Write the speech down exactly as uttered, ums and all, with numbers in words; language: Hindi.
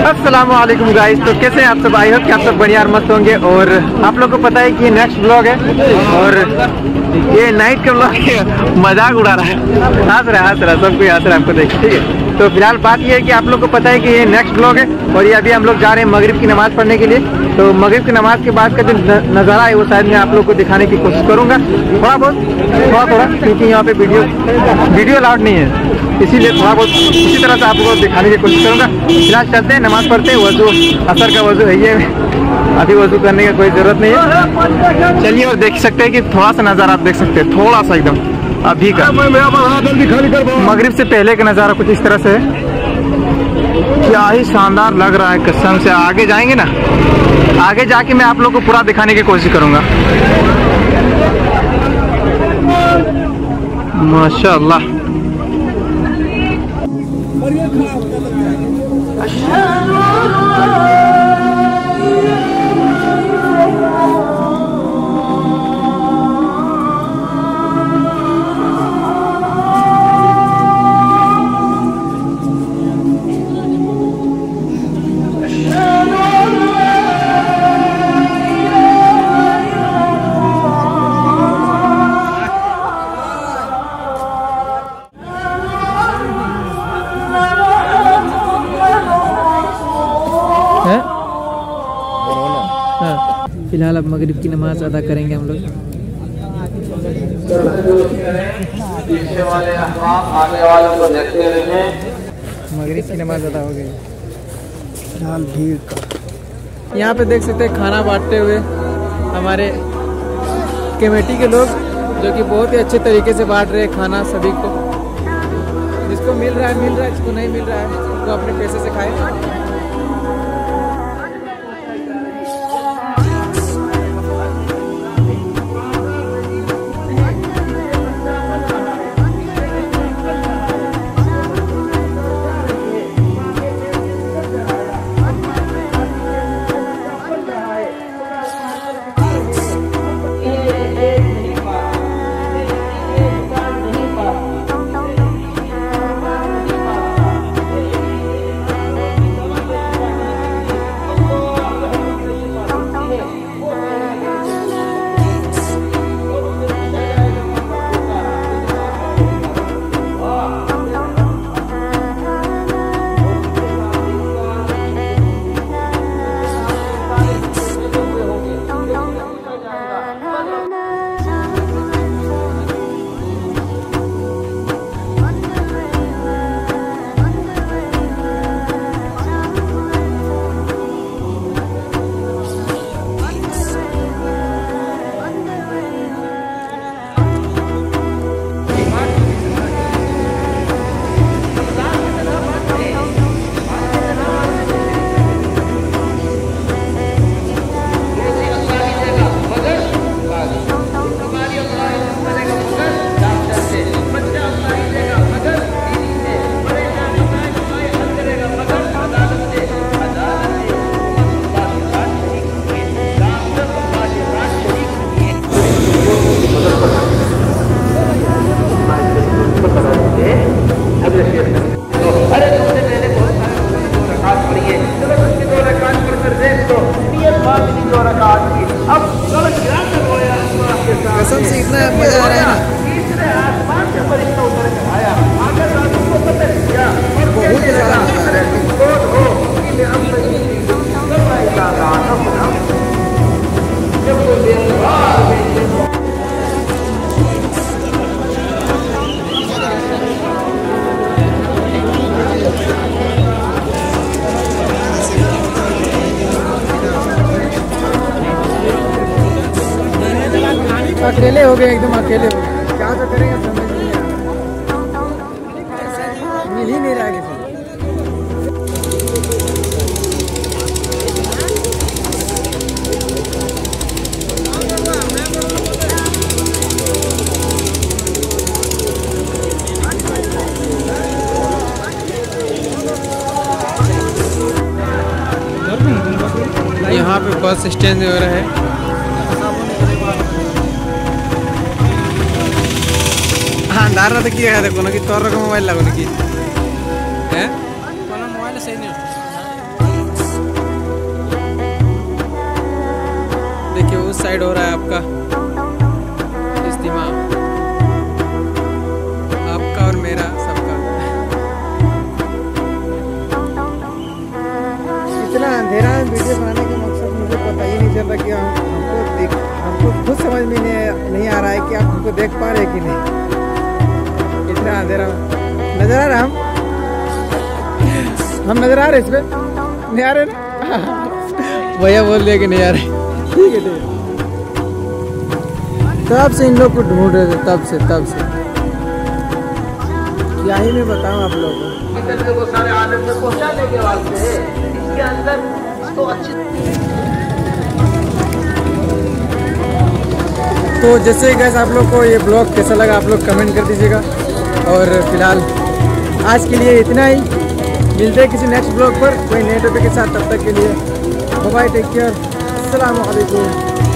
अस्सलामुअलैकुम गाइस, तो कैसे हैं आप सब? आई होप कि आप सब बढ़िया और मस्त होंगे। और आप लोग को पता है कि ये नेक्स्ट ब्लॉग है और ये नाइट का ब्लॉग है। मजाक उड़ा रहा है, हंस रहा है हंस रहा है सब कोई हंस रहा है आपको देख, ठीक है। तो फिलहाल बात ये है कि आप लोग को पता है कि ये नेक्स्ट ब्लॉग है और ये अभी हम लोग जा रहे हैं मगरिब की नमाज़ पढ़ने के लिए। तो मगरिब की नमाज के बाद का जो नज़ारा है वो शायद मैं आप लोग को दिखाने की कोशिश करूँगा, थोड़ा बहुत थोड़ा थोड़ा, क्योंकि यहाँ पे वीडियो वीडियो अलाउड नहीं है, इसीलिए थोड़ा बहुत इसी तरह से आप लोगों को दिखाने की कोशिश करूँगा। फिलहाल चलते हैं, नमाज़ पढ़ते हैं। वजू असर का वजू है ये, अभी वजू करने की कोई ज़रूरत नहीं है। चलिए और देख सकते हैं कि थोड़ा सा नज़ारा आप देख सकते हैं, थोड़ा सा एकदम अभी का मगरिब से पहले का नज़ारा कुछ इस तरह से है। क्या ही शानदार लग रहा है कसम से। आगे जाएंगे ना, आगे जाके मैं आप लोग को पूरा दिखाने की कोशिश करूँगा। माशाअल्लाह। फिलहाल अब मगरिब की नमाज अदा करेंगे हम लोग। मगरिब की नमाज अदा हो गई। फिलहाल भीड़ का यहाँ पे देख सकते हैं खाना बांटते हुए हमारे कमेटी के लोग, जो कि बहुत ही अच्छे तरीके से बांट रहे हैं खाना सभी को। जिसको मिल रहा है मिल रहा है, जिसको नहीं मिल रहा है वो अपने पैसे से खाए। कसम से इतना मजा आ रहा है ना, बहुत ज़्यादा मजा आ रहा है। अकेले हो गए, एकदम अकेले हो गए। क्या तो करेंगे समझ नहीं आ रहा, मिल ही नहीं रहा है। यहाँ पे बस स्टैंड वगैरह है। हाँ दार तो किया है कोनो की तोर रकम मोबाइल लगो की हैं कोनो मोबाइल सही नहीं साइड हो रहा है आपका इज्तिमा, आपका और मेरा सबका। इतना अंधेरा में वीडियो बनाने का मकसद मुझे पता ही नहीं चल रहा कि हम हमको देख हमको खुद समझ में नहीं, नहीं आ रहा है कि आप हमको देख पा रहे कि नहीं। इतना अंधेरा नजर आ रहा, हम हम नजर आ रहे इसमें नहीं आ रहे ना। भैया बोल दिया कि नहीं आ रहे। ठीक है ठीक है। तब से इन लोग को ढूंढ रहे थे, तब से तब से क्या ही मैं बताऊं आप लोगों को। सारे आदम में पहुंचाने के वास्ते इसके अंदर तो अच्छी। तो जैसे गैस आप लोग को ये ब्लॉग कैसा लगा आप लोग कमेंट कर दीजिएगा। और फिलहाल आज के लिए इतना ही, मिलते हैं किसी नेक्स्ट ब्लॉग पर कोई नए टॉपिक के साथ। तब तक के लिए बाय बाय, टेक केयर, अस्सलाम वालेकुम।